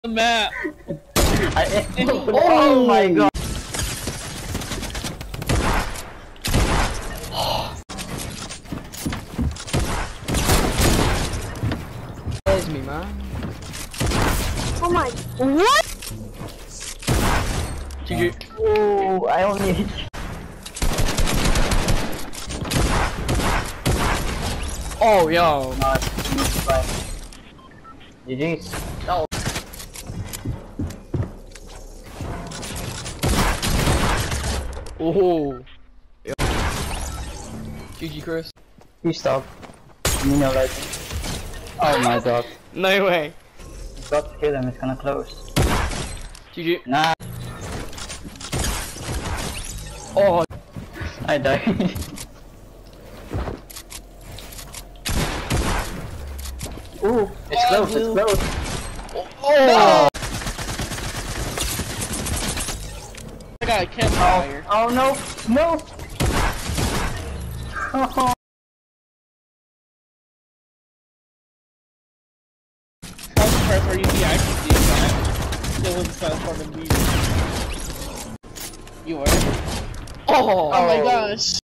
the map. Oh my god. There's me, man. Oh my. What? GG. Oh, I only hit you. Oh, yo. GG's. Oh. Oh. GG, Chris. You stop. You know, like. Oh my god. No way. You got to kill him, it's gonna close. GG. Nah. Oh. I died. Ooh, it's close, it's close. Oh. I got a campfire. Oh no, no. Oh. How's the part where you see actually see that? Still inside for the meeting. You are? Oh my gosh.